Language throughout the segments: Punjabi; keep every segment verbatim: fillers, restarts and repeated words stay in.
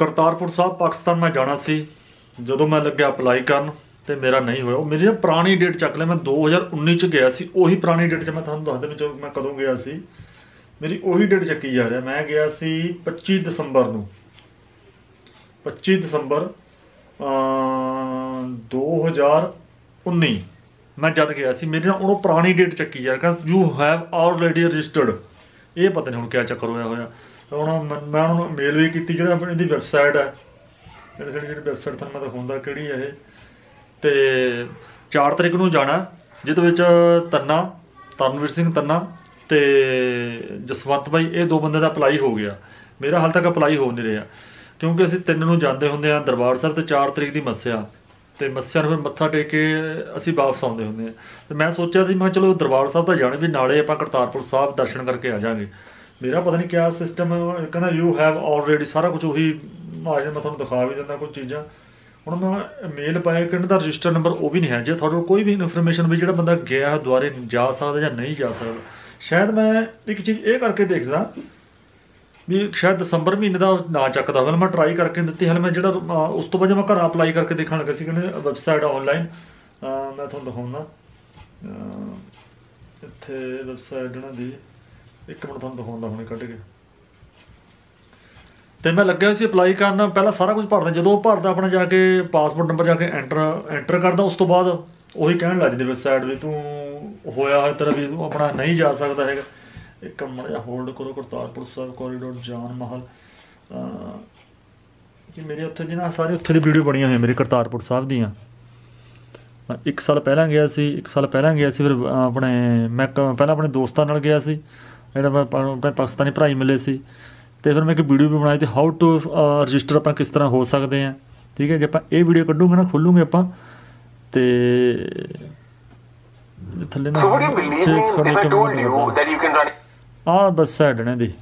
करतारपुर साहब पाकिस्तान मैं जाना सी, ਜਦੋਂ मैं लग्या अप्लाई करन ਤੇ ਮੇਰਾ नहीं होया। मेरी ना पुरानी डेट चक ले, मैं दो हज़ार उन्नीस च गया सी, ਉਹੀ पुरानी डेट च मैं ਤੁਹਾਨੂੰ ਦੱਸ ਦਿੰਦਾ ਜਦੋਂ मैं कदों गया सी। मेरी ਉਹੀ डेट ਚੱਕੀ ਜਾ ਰਿਹਾ। मैं गया सी पच्ची दसंबर ਨੂੰ, पच्ची दसंबर दो हज़ार उन्नीस मैं जद गया सी। मेरी ना उन्हों पुरानी डेट ਚੱਕੀ ਜਾ ਰਿਹਾ, यू हैव ऑलरेडी रजिस्टर्ड। ਇਹ ਪਤਾ ਨਹੀਂ ਹੁਣ ਕਿਆ ਚੱਕਰ ਹੋਇਆ ਹੋਇਆ। ਹੁਣ ਮੈਂ ਉਹਨਾਂ ਨੂੰ ਮੇਲ ਵੀ ਕੀਤੀ, ਜਿਹੜਾ ਆਪਣੀ ਇਹਦੀ ਵੈਬਸਾਈਟ ਹੈ, ਜਿਹੜੀ ਜਿਹੜੀ ਵੈਬਸਾਈਟ ਤੁਹਾਨੂੰ ਮੈਂ ਦਿਖਾਉਂਦਾ ਕਿਹੜੀ ਹੈ ਇਹ। ਤੇ ਚਾਰ ਤਰੀਕ ਨੂੰ ਜਾਣਾ, ਜਿਹਦੇ ਵਿੱਚ ਤੰਨਾ ਤਰਨਵੀਰ ਸਿੰਘ ਤੰਨਾ ਤੇ ਜਸਵੰਤ ਬਾਈ, ਇਹ ਦੋ ਬੰਦੇ ਦਾ ਅਪਲਾਈ ਹੋ ਗਿਆ। ਮੇਰਾ ਹਾਲ ਤੱਕ ਅਪਲਾਈ ਹੋ ਨਹੀਂ ਰਿਹਾ, ਕਿਉਂਕਿ ਅਸੀਂ ਤਿੰਨ ਨੂੰ ਜਾਂਦੇ ਹੁੰਦੇ ਹਾਂ ਦਰਬਾਰ ਸਾਹਿਬ, ਤੇ ਚਾਰ ਤਰੀਕ ਦੀ ਮੱਸਿਆ, ਤੇ ਮੱਸਿਆ ਨੂੰ ਫਿਰ ਮੱਥਾ ਟੇਕ ਕੇ ਅਸੀਂ ਵਾਪਸ ਆਉਂਦੇ ਹੁੰਦੇ ਹਾਂ। ਤੇ ਮੈਂ ਸੋਚਿਆ ਸੀ, ਮੈਂ ਚਲੋ ਦਰਬਾਰ ਸਾਹਿਬ ਤਾਂ ਜਾਣੇ ਵੀ, ਨਾਲੇ ਆਪਾਂ ਕਰਤਾਰਪੁਰ ਸਾਹਿਬ ਦਰਸ਼ਨ ਕਰਕੇ ਆ ਜਾਵਾਂਗੇ। ਮੇਰਾ ਪਤਾ ਨਹੀਂ ਕਿਆ ਸਿਸਟਮ ਕਹਿੰਦਾ ਯੂ ਹੈਵ ਆਲਰੇਡੀ, ਸਾਰਾ ਕੁਝ ਉਹੀ ਆ ਜਾਂਦਾ। ਮੈਂ ਤੁਹਾਨੂੰ ਦਿਖਾ ਵੀ ਦਿੰਦਾ ਕੁਝ ਚੀਜ਼ਾਂ। ਹੁਣ ਮੈਂ ਮੇਲ ਪਾਇਆ ਕਿ ਇਹਨਾਂ ਦਾ ਰਜਿਸਟਰ ਨੰਬਰ ਉਹ ਵੀ ਨਹੀਂ ਹੈ। ਜੇ ਤੁਹਾਡੇ ਕੋਲ ਕੋਈ ਵੀ ਇਨਫੋਰਮੇਸ਼ਨ ਵੀ ਜਿਹੜਾ ਬੰਦਾ ਗਿਆ ਦੁਆਰੇ ਜਾ ਸਕਦਾ ਜਾਂ ਨਹੀਂ ਜਾ ਸਕਦਾ, ਸ਼ਾਇਦ ਮੈਂ ਇੱਕ ਚੀਜ਼ ਇਹ ਕਰਕੇ ਦੇਖਦਾ ਵੀ ਸ਼ਾਇਦ ਦਸੰਬਰ ਮਹੀਨੇ ਦਾ ਨਾ ਚੱਕਦਾ ਹੋਵੇ। ਮੈਂ ਟਰਾਈ ਕਰਕੇ ਦਿੱਤੀ, ਹਾਲੇ ਮੈਂ ਜਿਹੜਾ ਉਸ ਤੋਂ ਬਾਅਦ ਮੈਂ ਘਰ ਅਪਲਾਈ ਕਰਕੇ ਦੇਖਣ ਲੱਗਾ ਸੀ, ਕਹਿੰਦੇ ਵੈਬਸਾਈਟ ਆਨਲਾਈਨ। ਮੈਂ ਤੁਹਾਨੂੰ ਦਿਖਾਉਂਦਾ ਇੱਥੇ ਵੈਬਸਾਈਟ ਇਹਨਾਂ ਦੀ, ਇੱਕ ਮਿੰਟ ਤੁਹਾਨੂੰ ਦਿਖਾਉਂਦਾ ਹੁਣੇ ਕੱਢ ਕੇ। ਤੇ ਮੈਂ ਲੱਗਿਆ ਸੀ ਅਪਲਾਈ ਕਰਨ, ਪਹਿਲਾਂ ਸਾਰਾ ਕੁਝ ਭਰਦਾ। ਜਦੋਂ ਉਹ ਭਰਦਾ ਆਪਣਾ ਜਾ ਕੇ ਪਾਸਪੋਰਟ ਨੰਬਰ ਜਾ ਕੇ ਐਂਟਰ ਐਂਟਰ ਕਰਦਾ, ਉਸ ਤੋਂ ਬਾਅਦ ਉਹੀ ਕਹਿਣ ਲੱਗ ਜਾਂਦੀ ਵੈਬਸਾਈਟ ਵੀ ਤੂੰ ਹੋਇਆ ਹੋਇਆ ਤੇਰਾ ਵੀ ਤੂੰ ਆਪਣਾ ਨਹੀਂ ਜਾ ਸਕਦਾ ਹੈਗਾ। ਇੱਕ ਮਿੰਟ ਜਿਹਾ ਹੋਲਡ ਕਰੋ। ਕਰਤਾਰਪੁਰ ਸਾਹਿਬ ਕੋਰੀਡੋਰ ਜਾਨ ਮਹਲ, ਕਿ ਮੇਰੇ ਉੱਥੇ ਦੀ ਨਾ ਸਾਰੀ ਉੱਥੇ ਦੀ ਵੀਡੀਓ ਬਣੀਆਂ ਹੋਈਆਂ ਮੇਰੀ ਕਰਤਾਰਪੁਰ ਸਾਹਿਬ ਦੀਆਂ। ਇੱਕ ਸਾਲ ਪਹਿਲਾਂ ਗਿਆ ਸੀ, ਇੱਕ ਸਾਲ ਪਹਿਲਾਂ ਗਿਆ ਸੀ। ਫਿਰ ਆਪਣੇ ਮੈਂ ਪਹਿਲਾਂ ਆਪਣੇ ਦੋਸਤਾਂ ਨਾਲ ਗਿਆ ਸੀ, ਜਿਹੜਾ ਮੈਂ ਪਾਕਿਸਤਾਨੀ ਭਰਾ ਹੀ ਮਿਲੇ ਸੀ। ਅਤੇ ਫਿਰ ਮੈਂ ਇੱਕ ਵੀਡੀਓ ਵੀ ਬਣਾਈ ਤੇ ਹਾਊ ਟੂ ਰਜਿਸਟਰ ਆਪਾਂ ਕਿਸ ਤਰ੍ਹਾਂ ਹੋ ਸਕਦੇ ਹਾਂ। ਠੀਕ ਹੈ, ਜੇ ਆਪਾਂ ਇਹ ਵੀਡੀਓ ਕੱਢੂਗੇ ਨਾ, ਖੋਲੂਗੇ ਆਪਾਂ ਤੇ ਥੱਲੇ ਨਾ ਆਹ ਵੈਬਸਾਈਟ ਇਹਨਾਂ ਦੀ,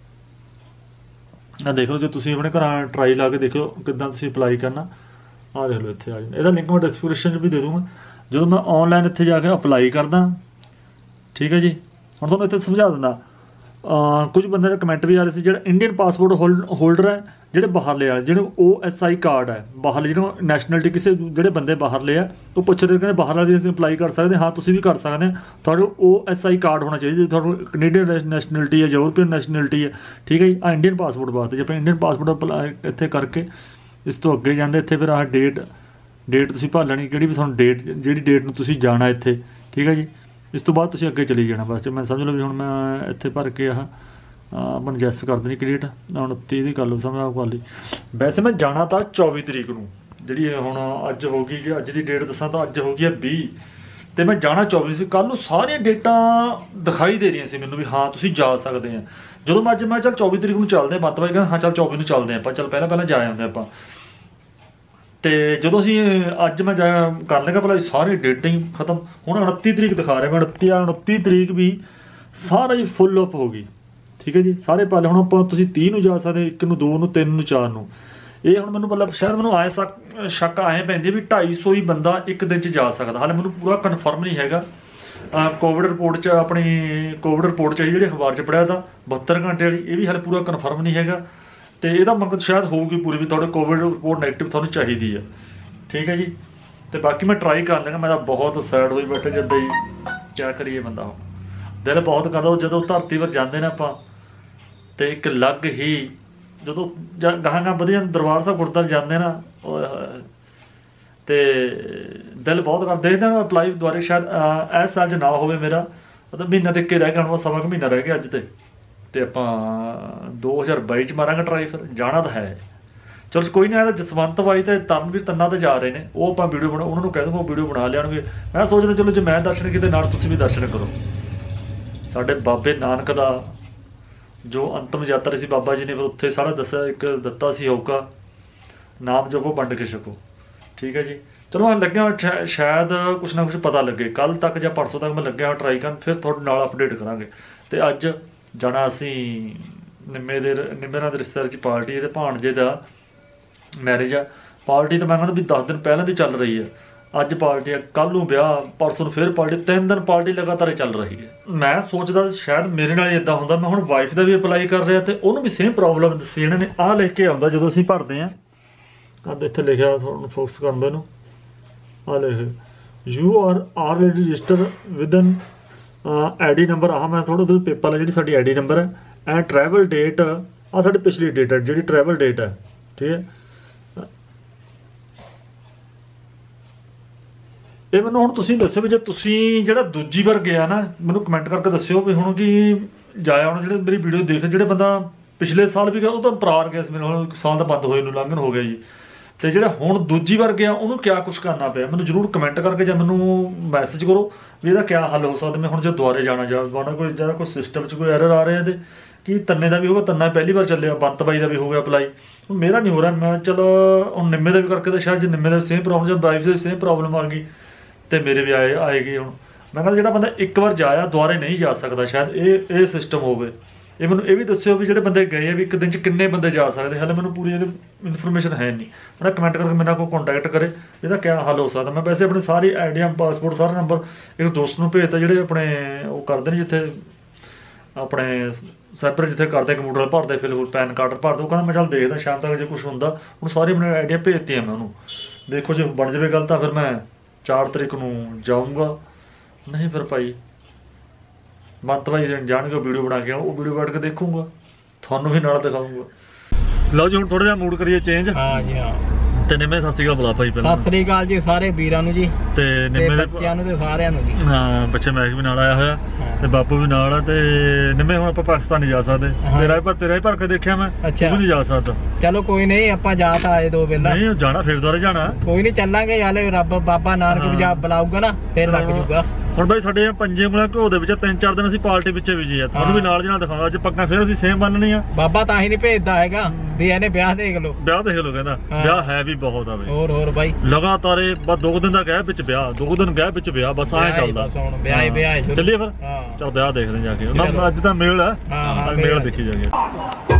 ਆਹ ਦੇਖ ਲਓ। ਜੇ ਤੁਸੀਂ ਆਪਣੇ ਘਰਾਂ ਟਰਾਈ ਲਾ ਕੇ ਦੇਖੋ ਕਿੱਦਾਂ ਤੁਸੀਂ ਅਪਲਾਈ ਕਰਨਾ, ਆਹ ਦੇਖ ਲਓ ਇੱਥੇ ਆ ਜਾਂਦਾ। ਇਹਦਾ ਲਿੰਕ ਮੈਂ ਡਿਸਕ੍ਰਿਪਸ਼ਨ 'ਚ ਵੀ ਦੇ ਦੂੰਗਾ। ਜਦੋਂ ਮੈਂ ਔਨਲਾਈਨ ਇੱਥੇ ਜਾ ਕੇ ਅਪਲਾਈ ਕਰਦਾ, ਠੀਕ ਹੈ ਜੀ। ਹੁਣ ਤੁਹਾਨੂੰ ਇੱਥੇ ਸਮਝਾ ਦਿੰਦਾ। ਕੁਝ ਬੰਦੇ ਦੇ ਕਮੈਂਟ ਵੀ ਆ ਰਹੇ ਸੀ, ਜਿਹੜਾ ਇੰਡੀਅਨ ਪਾਸਪੋਰਟ ਹੋਲ ਹੋਲਡਰ ਹੈ, ਜਿਹੜੇ ਬਾਹਰਲੇ ਵਾਲੇ, ਜਿਹੜੇ ਓ ਐਸ ਆਈ ਕਾਰਡ ਹੈ ਬਾਹਰਲੇ, ਜਿਹੜਾ ਨੈਸ਼ਨਲਿਟੀ ਕਿਸੇ ਜਿਹੜੇ ਬੰਦੇ ਬਾਹਰਲੇ ਆ, ਉਹ ਪੁੱਛ ਰਹੇ ਕਹਿੰਦੇ ਬਾਹਰ ਵਾਲੇ ਵੀ ਅਸੀਂ ਅਪਲਾਈ ਕਰ ਸਕਦੇ ਹਾਂ। ਤੁਸੀਂ ਵੀ ਕਰ ਸਕਦੇ ਹੋ। ਤੁਹਾਡੇ ਓ ਐਸ ਆਈ ਕਾਰਡ ਹੋਣਾ ਚਾਹੀਦਾ। ਜੇ ਤੁਹਾਨੂੰ ਕੈਨੇਡੀਅਨ ਨੈਸ਼ਨਲਿਟੀ ਹੈ, ਯੂਰਪੀਅਨ ਨੈਸ਼ਨਲਿਟੀ ਹੈ, ਠੀਕ ਹੈ ਜੀ। ਆਹ ਇੰਡੀਅਨ ਪਾਸਪੋਰਟ ਵਾਸਤੇ, ਜੇ ਆਪਾਂ ਇੰਡੀਅਨ ਪਾਸਪੋਰਟ ਅਪਲਾਈ ਇੱਥੇ ਕਰਕੇ ਇਸ ਤੋਂ ਅੱਗੇ ਜਾਂਦੇ, ਇੱਥੇ ਫਿਰ ਆਹ ਡੇਟ ਡੇਟ ਤੁਸੀਂ ਭਰ ਲੈਣੀ, ਕਿਹੜੀ ਵੀ ਤੁਹਾਨੂੰ ਡੇਟ, ਜਿਹੜੀ ਡੇਟ ਨੂੰ ਤੁਸੀਂ ਜਾਣਾ ਇੱਥੇ, ਠੀਕ ਹੈ ਜੀ। ਇਸ ਤੋਂ ਬਾਅਦ ਤੁਸੀਂ ਅੱਗੇ ਚਲੀ ਜਾਣਾ ਬਸ। ਮੈਂ ਸਮਝ ਲਓ ਵੀ ਹੁਣ ਮੈਂ ਇੱਥੇ ਭਰ ਕੇ ਆਹ ਆਪਾਂ ਜੈਸ ਕਰ ਦੇਣੀ ਕਿ ਡੇਟ ਉਨੱਤੀ ਦੀ ਕਰ ਲਓ, ਸਮਝ ਆਪ ਕਰ ਲਈ। ਵੈਸੇ ਮੈਂ ਜਾਣਾ ਤਾਂ ਚੌਵੀ ਤਰੀਕ ਨੂੰ, ਜਿਹੜੀ ਹੁਣ ਅੱਜ ਹੋ ਗਈ, ਜੇ ਅੱਜ ਦੀ ਡੇਟ ਦੱਸਾਂ ਤਾਂ ਅੱਜ ਹੋ ਗਈ ਹੈ ਵੀਹ, ਅਤੇ ਮੈਂ ਜਾਣਾ ਚੌਵੀ ਸੀ। ਕੱਲ੍ਹ ਨੂੰ ਸਾਰੀਆਂ ਡੇਟਾਂ ਦਿਖਾਈ ਦੇ ਰਹੀਆਂ ਸੀ ਮੈਨੂੰ ਵੀ ਹਾਂ ਤੁਸੀਂ ਜਾ ਸਕਦੇ ਆ। ਜਦੋਂ ਮੈਂ ਅੱਜ ਮੈਂ ਚੱਲ ਚੌਵੀ ਤਰੀਕ ਨੂੰ ਚੱਲਦੇ, ਮੱਤ ਬਾਈ ਕਹਿੰਦਾ ਹਾਂ ਚੱਲ ਚੌਵੀ ਨੂੰ ਚੱਲਦੇ ਆਪਾਂ, ਚੱਲ ਪਹਿਲਾਂ ਪਹਿਲਾਂ ਜਾ ਆਉਂਦੇ ਆਪਾਂ। ਅਤੇ ਜਦੋਂ ਅਸੀਂ ਅੱਜ ਮੈਂ ਜਾ ਕਰ ਲੇਗਾ ਭਲਾ ਸਾਰੇ ਡੇਟਾਂ ਹੀ ਖਤਮ। ਹੁਣ ਉਨੱਤੀ ਤਰੀਕ ਦਿਖਾ ਰਿਹਾ ਮੈਂ, ਉਨੱਤੀ ਆ ਉਨੱਤੀ ਤਰੀਕ ਵੀ ਸਾਰਾ ਹੀ ਫੁੱਲ ਅਪ ਹੋ ਗਈ, ਠੀਕ ਹੈ ਜੀ। ਸਾਰੇ ਪਾਲੇ ਹੁਣ ਆਪਾਂ ਤੁਸੀਂ ਤੀਹ ਨੂੰ ਜਾ ਸਕਦੇ, ਇੱਕ ਨੂੰ, ਦੋ ਨੂੰ, ਤਿੰਨ ਨੂੰ, ਚਾਰ ਨੂੰ। ਇਹ ਹੁਣ ਮੈਨੂੰ ਮਤਲਬ ਸ਼ਾਇਦ ਮੈਨੂੰ ਆਏ ਸ਼ੱਕ ਸ਼ੱਕ ਆਏ ਪੈਂਦੀ ਵੀ ਢਾਈ ਸੌ ਹੀ ਬੰਦਾ ਇੱਕ ਦਿਨ 'ਚ ਜਾ ਸਕਦਾ। ਹਾਲੇ ਮੈਨੂੰ ਪੂਰਾ ਕਨਫਰਮ ਨਹੀਂ ਹੈਗਾ। ਕੋਵਿਡ ਰਿਪੋਰਟ 'ਚ ਆਪਣੀ ਕੋਵਿਡ ਰਿਪੋਰਟ 'ਚ ਜਿਹੜੀ ਅਖਬਾਰ 'ਚ ਪੜ੍ਹਿਆ ਤਾਂ ਬਹੱਤਰ ਘੰਟੇ ਵਾਲੀ, ਇਹ ਵੀ ਹਾਲੇ ਪੂਰਾ ਕਨਫਰਮ ਨਹੀਂ ਹੈਗਾ। ਅਤੇ ਇਹਦਾ ਮਤਲਬ ਸ਼ਾਇਦ ਹੋਊਗੀ ਪੂਰੀ ਵੀ ਤੁਹਾਡੇ ਕੋਵਿਡ ਰਿਪੋਰਟ ਨੈਗੇਟਿਵ ਤੁਹਾਨੂੰ ਚਾਹੀਦੀ ਹੈ, ਠੀਕ ਹੈ ਜੀ। ਅਤੇ ਬਾਕੀ ਮੈਂ ਟਰਾਈ ਕਰ ਲੈਂਗਾ। ਮੈਂ ਤਾਂ ਬਹੁਤ ਸੈਡ ਹੋਈ ਬੈਠੇ ਜਿੱਦਾਂ ਹੀ, ਕਿਆ ਕਰੀਏ ਬੰਦਾ। ਹੁਣ ਦਿਲ ਬਹੁਤ ਕਰਦਾ ਜਦੋਂ ਧਰਤੀ ਪਰ ਜਾਂਦੇ ਨੇ ਆਪਾਂ, ਅਤੇ ਇੱਕ ਅਲੱਗ ਹੀ ਜਦੋਂ ਜਾ ਗਾਹਾਂ ਗਾਹਾਂ ਵਧੀਆ ਦਰਬਾਰ ਸਾਹਿਬ ਗੁਰਦੁਆਰੇ ਜਾਂਦੇ ਨਾ, ਅਤੇ ਦਿਲ ਬਹੁਤ ਕਰ ਦੇਖਦਾ ਮੈਂ ਅਪਲਾਈ ਦੁਆਰੇ ਸ਼ਾਇਦ ਐਸ ਅੱਜ ਨਾ ਹੋਵੇ ਮੇਰਾ, ਮਤਲਬ ਮਹੀਨਾ ਤੱਕ ਰਹਿ ਗਿਆ ਹੁਣ, ਸਵਾ ਕੁ ਮਹੀਨਾ ਰਹਿ ਗਿਆ ਅੱਜ 'ਤੇ ਅਤੇ ਆਪਾਂ ਦੋ ਹਜ਼ਾਰ ਬਾਈ 'ਚ ਮਾਰਾਂਗੇ ਟਰਾਈ। ਫਿਰ ਜਾਣਾ ਤਾਂ ਹੈ। ਚਲੋ ਕੋਈ ਨਹੀਂ, ਆਇਆ ਤਾਂ ਜਸਵੰਤ ਬਾਈ ਅਤੇ ਤਰਨਵੀਰ ਤੰਨਾ 'ਤੇ ਜਾ ਰਹੇ ਨੇ, ਉਹ ਆਪਾਂ ਵੀਡੀਓ ਬਣਾ, ਉਹਨਾਂ ਨੂੰ ਕਹਿ ਦੂੰਗਾ ਉਹ ਵੀਡੀਓ ਬਣਾ ਲਿਆਉਣਗੇ। ਮੈਂ ਸੋਚਦਾ ਚਲੋ ਜੇ ਮੈਂ ਦਰਸ਼ਨ ਕੀਤੇ ਨਾਲ ਤੁਸੀਂ ਵੀ ਦਰਸ਼ਨ ਕਰੋ। ਸਾਡੇ ਬਾਬੇ ਨਾਨਕ ਦਾ ਜੋ ਅੰਤਮ ਯਾਤਰਾ ਸੀ, ਬਾਬਾ ਜੀ ਨੇ ਫਿਰ ਉੱਥੇ ਸਾਰਾ ਦੱਸਿਆ, ਇੱਕ ਦਿੱਤਾ ਸੀ ਹੋਕਾ, ਨਾਮ ਜਪੋ ਵੰਡ ਕੇ ਛਕੋ, ਠੀਕ ਹੈ ਜੀ। ਚਲੋ ਮੈਂ ਲੱਗਿਆ ਸ਼ਾ ਸ਼ਾਇਦ ਕੁਛ ਨਾ ਕੁਛ ਪਤਾ ਲੱਗੇ ਕੱਲ੍ਹ ਤੱਕ ਜਾਂ ਪਰਸੋਂ ਤੱਕ। ਮੈਂ ਲੱਗਿਆ ਟਰਾਈ ਕਰਨ, ਫਿਰ ਤੁਹਾਡੇ ਨਾਲ ਅਪਡੇਟ ਕਰਾਂਗੇ। ਅਤੇ ਅੱਜ ਜਾਣਾ ਅਸੀਂ ਨਿੰਮੇ ਦੇ ਨਿੰਮੇ ਨਾਲ ਦੇ ਰਿਸ਼ਤੇਦਾਰ 'ਚ ਪਾਰਟੀ, ਇਹਦੇ ਭਾਣਜੇ ਦਾ ਮੈਰਿਜ ਆ। ਪਾਰਟੀ ਤਾਂ ਮੈਂ ਕਹਿੰਦਾ ਵੀ ਦਸ ਦਿਨ ਪਹਿਲਾਂ ਦੀ ਚੱਲ ਰਹੀ ਹੈ। ਅੱਜ ਪਾਰਟੀ ਹੈ, ਕੱਲ ਨੂੰ ਵਿਆਹ, ਪਰਸੋਂ ਨੂੰ ਫਿਰ ਪਾਰਟੀ, ਤਿੰਨ ਦਿਨ ਪਾਰਟੀ ਲਗਾਤਾਰ ਚੱਲ ਰਹੀ ਹੈ। ਮੈਂ ਸੋਚਦਾ ਸ਼ਾਇਦ ਮੇਰੇ ਨਾਲ ਹੀ ਇਦਾਂ ਹੁੰਦਾ। ਮੈਂ ਹੁਣ ਵਾਈਫ ਦਾ ਵੀ ਅਪਲਾਈ ਕਰ ਰਿਹਾ ਤੇ ਉਹਨੂੰ ਵੀ ਸੇਮ ਪ੍ਰੋਬਲਮ ਦੱਸੀ ਇਹਨਾਂ ਨੇ। ਆਹ ਲਿਖ ਕੇ ਆਉਂਦਾ ਜਦੋਂ ਅਸੀਂ ਭਰਦੇ ਹਾਂ, ਕਦ ਇੱਥੇ ਲਿਖਿਆ, ਤੁਹਾਨੂੰ ਫੋਕਸ ਕਰਨ ਦੇ ਨੂੰ, ਆਹ ਲਿਖ you are already register with an I D number. ਆਹ ਮੈਂ ਥੋੜਾ ਉਹਦੇ ਪੇਪਰ ਹੈ ਜਿਹੜੀ ਸਾਡੀ ਆਈ ਡੀ ਨੰਬਰ ਹੈ, ਐਂਡ ਟਰੈਵਲ ਡੇਟ ਆਹ ਸਾਡੀ ਪਿਛਲੀ ਡੇਟ ਹੈ ਜਿਹੜੀ ਟਰੈਵਲ ਡੇਟ ਹੈ, ਠੀਕ ਹੈ। ਇਹ ਮੈਨੂੰ ਹੁਣ ਤੁਸੀਂ ਦੱਸਿਓ ਵੀ ਜੇ ਤੁਸੀਂ ਜਿਹੜਾ ਦੂਜੀ ਵਾਰ ਗਿਆ ਨਾ, ਮੈਨੂੰ ਕਮੈਂਟ ਕਰਕੇ ਦੱਸਿਓ ਵੀ ਹੁਣ ਕੀ ਜਾਇਆ ਹੁਣ ਜਿਹੜੇ ਮੇਰੀ ਵੀਡੀਓ ਦੇਖ, ਜਿਹੜੇ ਬੰਦਾ ਪਿਛਲੇ ਸਾਲ ਵੀ ਗਿਆ ਉਹ ਤਾਂ ਪਰਾਰ ਗਿਆ ਸੀ, ਮੈਨੂੰ ਹੁਣ ਇੱਕ ਸਾਲ ਦਾ ਬੰਦ ਹੋਏ ਨੂੰ ਲੰਘਣ ਹੋ ਗਿਆ ਜੀ। ਤੇ ਜਿਹੜਾ ਹੁਣ ਦੂਜੀ ਵਾਰ ਗਿਆ ਉਹਨੂੰ ਕਿਆ ਕੁਛ ਕਰਨਾ ਪਿਆ, ਮੈਨੂੰ ਜ਼ਰੂਰ ਕਮੈਂਟ ਕਰਕੇ ਜਾਂ ਮੈਨੂੰ ਮੈਸੇਜ ਕਰੋ ਵੀ ਇਹਦਾ ਕਿਆ ਹੱਲ ਹੋ ਸਕਦਾ। ਮੈਂ ਹੁਣ ਜੇ ਦੁਬਾਰੇ ਜਾਣਾ ਜਾਣਾ ਕੋਈ ਜਾਂ ਕੋਈ ਸਿਸਟਮ 'ਚ ਕੋਈ ਐਰਰ ਆ ਰਿਹਾ ਇਹਦੇ, ਕਿ ਤੰਨੇ ਦਾ ਵੀ ਹੋਗਾ, ਤੰਨਾ ਪਹਿਲੀ ਵਾਰ ਚੱਲਿਆ, ਬੰਤ ਬਾਈ ਦਾ ਵੀ ਹੋ ਗਿਆ ਅਪਲਾਈ, ਹੁਣ ਮੇਰਾ ਨਹੀਂ ਹੋ ਰਿਹਾ। ਮੈਂ ਚਲੋ ਹੁਣ ਨਿੰਮੇ ਦਾ ਵੀ ਕਰਕੇ ਤਾਂ ਸ਼ਾਇਦ ਜੇ ਨਿੰਮੇ ਦਾ ਸੇਮ ਪ੍ਰੋਬਲਮ ਜਾਂ ਵਾਈਫ ਦੀ ਸੇਮ ਪ੍ਰੋਬਲਮ ਆ ਗਈ ਤੇ ਮੇਰੇ ਵੀ ਆਏ ਆਏਗੀ। ਹੁਣ ਮੈਂ ਕਹਿੰਦਾ ਜਿਹੜਾ ਬੰਦਾ ਇੱਕ ਵਾਰ ਜਾਇਆ ਦੁਬਾਰੇ ਨਹੀਂ ਜਾ ਸਕਦਾ, ਸ਼ਾਇਦ ਇਹ ਇਹ ਸਿਸਟਮ ਹੋਵੇ। ਇਹ ਮੈਨੂੰ ਇਹ ਵੀ ਦੱਸਿਓ ਵੀ ਜਿਹੜੇ ਬੰਦੇ ਗਏ ਆ ਵੀ ਇੱਕ ਦਿਨ 'ਚ ਕਿੰਨੇ ਬੰਦੇ ਜਾ ਸਕਦੇ। ਹਾਲੇ ਮੈਨੂੰ ਪੂਰੀ ਇਹਦੀ ਇਨਫੋਰਮੇਸ਼ਨ ਹੈ ਨਹੀਂ। ਉਹਨਾਂ ਕਮੈਂਟ ਕਰਕੇ ਮੇਰੇ ਨਾਲ ਕੋਈ ਕੰਟੈਕਟ ਕਰੇ, ਇਹਦਾ ਕਿਆ ਹੱਲ ਹੋ ਸਕਦਾ। ਮੈਂ ਵੈਸੇ ਆਪਣੀ ਸਾਰੀ ਆਈਡੀਆਂ, ਪਾਸਪੋਰਟ, ਸਾਰਾ ਨੰਬਰ ਇੱਕ ਦੋਸਤ ਨੂੰ ਭੇਜਤਾ ਜਿਹੜੇ ਆਪਣੇ ਉਹ ਕਰਦੇ ਨੇ ਜਿੱਥੇ ਆਪਣੇ ਸਾਈਬਰ ਜਿੱਥੇ ਕਰਦੇ ਕੰਪਿਊਟਰ ਭਰਦੇ, ਫਿਰ ਪੈਨ ਕਾਰਡ ਭਰਦੇ। ਉਹ ਕਹਿੰਦਾ ਮੈਂ ਚੱਲ ਦੇਖਦਾ ਸ਼ਾਮ ਤੱਕ ਜੇ ਕੁਛ ਹੁੰਦਾ। ਹੁਣ ਸਾਰੀ ਆਪਣੀ ਆਈਡੀਆ ਭੇਜਤੀਆਂ ਮੈਂ ਉਹਨੂੰ। ਦੇਖੋ ਜੇ ਬਣ ਜਾਵੇ ਗੱਲ ਤਾਂ ਫਿਰ ਮੈਂ ਚਾਰ ਤਰੀਕ ਨੂੰ ਜਾਊਂਗਾ, ਨਹੀਂ ਫਿਰ ਭਾਈ ਮੰਤ ਭਾਈ ਜਾਣਗੇ ਵੀਡੀਓ ਬਣਾ ਕੇ, ਉਹ ਵੀਡੀਓ ਬੈਠ ਕੇ ਦੇਖੂੰਗਾ, ਤੁਹਾਨੂੰ ਵੀ ਨਾਲ ਦਿਖਾਊਂਗਾ। ਲਓ ਜੀ ਹੁਣ ਥੋੜਾ ਜਿਹਾ ਮੂਡ ਕਰੀਏ ਚੇਂਜ। ਹਾਂ ਜੀ ਹਾਂ। ਤੇ ਨਿੰਮੇ ਸਤਿ ਸ਼੍ਰੀ ਅਕਾਲ ਬੁਲਾ ਭਾਈ ਪਹਿਲਾਂ। ਸਤਿ ਸ੍ਰੀ ਅਕਾਲ ਜੀ ਸਾਰੇ ਵੀਰਾਂ ਨੂੰ ਜੀ, ਤੇ ਨਿੰਮੇ ਦੇ ਬੱਚਿਆਂ ਨੂੰ ਤੇ ਸਾਰਿਆਂ ਨੂੰ ਜੀ। ਹਾਂ ਬੱਚੇ ਮੈਕ ਵੀ ਨਾਲ ਆਇਆ ਹੋਇਆ ਤੇ ਬਾਪੂ ਵੀ ਨਾਲ ਆ। ਤੇ ਨਿੰਮੇ ਹੁਣ ਆਪਾਂ ਪਾਕਿਸਤਾਨ ਨਹੀਂ ਜਾ ਸਕਦੇ, ਤੇਰਾ ਪਰ ਤੇਰਾ ਹੀ ਭਰ ਕੇ ਦੇਖਿਆ ਮੈਂ, ਤੂੰ ਵੀ ਨਹੀਂ ਜਾ ਸਕਦਾ। ਚਲੋ ਕੋਈ ਨਹੀਂ, ਆਪਾਂ ਜਾ ਤਾਂ ਆਏ ਦੋ ਵੇਲਾ। ਨਹੀਂ ਜਾਣਾ ਫਿਰ ਦੁਆਰੇ ਜਾਣਾ, ਕੋਈ ਨਹੀਂ ਚੱਲਾਂਗੇ। ਹਾਲੇ ਰੱਬ ਬਾਬਾ ਨਾਨਕ ਵੀ ਜਾ ਬੁਲਾਊਗਾ ਨਾ ਫਿਰ ਲੱਗ ਜੂਗਾ। ਹੁਣ ਬਾਈ ਸਾਡੇ ਪੰਜੇ ਕੋਲ ਘਿਓ ਦੇ ਵਿੱਚ ਤਿੰਨ ਚਾਰ ਦਿਨ ਅਸੀਂ ਪਾਰਟੀ ਪਿੱਛੇ ਵਿਜੇ ਆ, ਤੁਹਾਨੂੰ ਵੀ ਨਾਲ ਦੀ ਨਾਲ ਦਿਖਾਵਾਂਗਾ। ਅੱਜ ਪੱਕਾ ਫਿਰ ਅਸੀਂ ਸੇਮ ਬੰਨਣੀ ਆ। ਬਾਬਾ ਤਾਂ ਹੀ ਨਹੀਂ ਭੇਜਦਾ ਹੈਗਾ ਵੀ ਇਹਨੇ ਵਿਆਹ ਦੇਖ ਲਓ, ਵਿਆਹ ਦੇਖ ਲਓ ਕਹਿੰਦਾ। ਵਿਆਹ ਹੈ ਵੀ ਬਹੁਤ ਆ ਬਈ, ਹੋਰ ਹੋਰ ਬਾਈ ਲਗਾਤਾਰ ਬਸ ਦੋ ਦਿਨ ਦਾ ਗਏ ਵਿੱਚ ਵਿਆਹ, ਦੋ ਦਿਨ ਗਏ ਵਿੱਚ ਵਿਆਹ, ਬਸ ਆਏ ਚੱਲਦਾ। ਵਿਆਹ ਹੀ ਵਿਆਹ ਚੱਲੀਏ ਫਿਰ, ਚੱਲ ਵਿਆਹ ਦੇਖਦੇ ਜਾ ਕੇ। ਅੱਜ ਤਾਂ ਮੇਲ ਆ, ਮੇਲ ਦੇਖੀ ਜਾ ਕੇ।